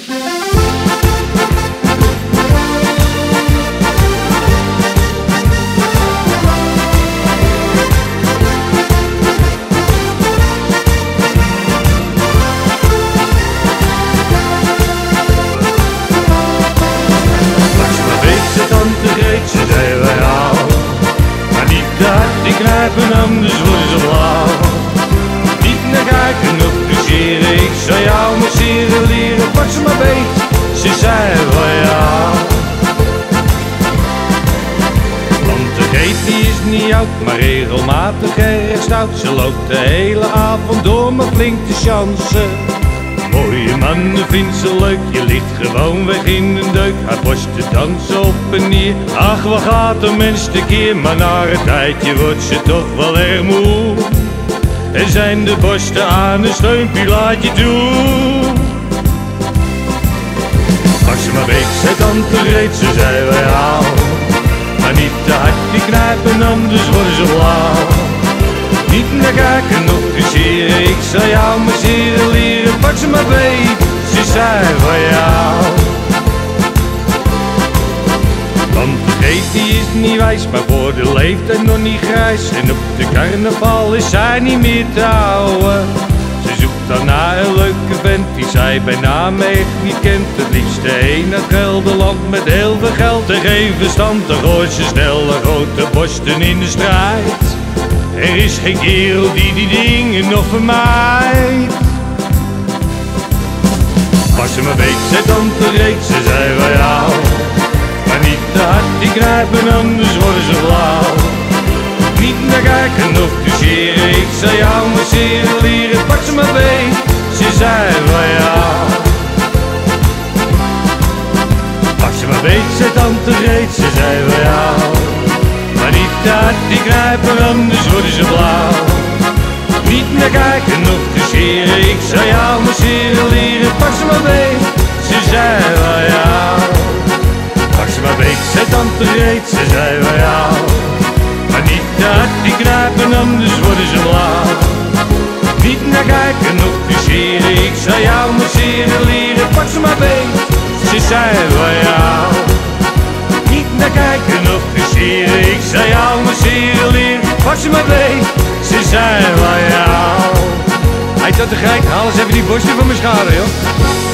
Ze zei wij al, maar niet te hard die knijpen, anders worden ze blauw. Niet naar kijken of plezieren, ik zou jou masseren leren, pak ze maar beet, ze zei van jou. Want de geet die is niet oud, maar regelmatig erg stout. Ze loopt de hele avond door, maar flink te chansen. Mooie mannen vindt ze leuk, je ligt gewoon weg in een deuk. Haar borsten dansen op en neer, ach wat gaat een mens tekeer. Maar na een tijdje wordt ze toch wel erg moe. En zijn de borsten aan een steunpilaartje toe. Pak ze maar beet, zij dan tereed, ze zei wij haal. Maar niet te hard die knijpen, anders worden ze blauw. Niet naar kijken of versieren, ik zal jou masseren leren, pak ze maar beet, ze zei van jou. Want de geet die is niet wijs, maar voor de leeftijd nog niet grijs. En op de carnaval is zij niet meer te houden. Ze zoekt dan naar een leuke vent die zij bij naam echt niet kent. Het liefste heen naar Gelderland met heel veel geld en geen verstand. Dan gooit ze snel een grote borsten in de strijd. Er is geen kerel die die dingen nog vermijdt. Pak ze maar beet, zet dan tereed, ze zei van jou. Maar niet te hard die knijpen, anders worden ze blauw. Niet naar kijken of toucheren, ik zal jou masseren leren, pak ze maar beet, ze zei van jou. Pak ze maar beet, zet dan tereed, ze zei van jou. Maar niet te hard die knijpen, anders worden ze blauw. Niet naar kijken of toucheren, ik zal jou masseren leren, pak ze maar beet, ze zei van jou. Pak ze maar beet, zet dan tereed, ze zei van jou. Maar niet te hard die knijpen, anders worden ze blauw. Niet naar kijken of toucheren, ik zal jou masseren leren, pak ze maar beet, ze zei van jou. Niet naar kijken of toucheren, ik zal jou masseren leren, pak ze maar beet, ze zei van jou. Hij tot de geit, haal eens even die borsten van mijn schade, joh.